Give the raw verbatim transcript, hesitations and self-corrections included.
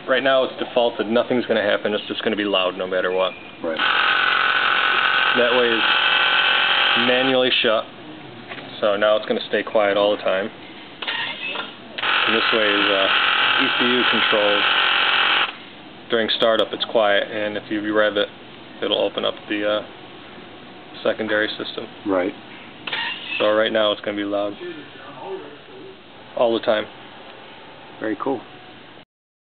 right now it's defaulted. Nothing's going to happen. It's just going to be loud no matter what. Right. That way it's manually shut. So now it's going to stay quiet all the time. And this way is uh, E C U controlled. During startup it's quiet, and if you rev it, it'll open up the uh, secondary system. Right. So right now it's going to be loud all the time. Very cool.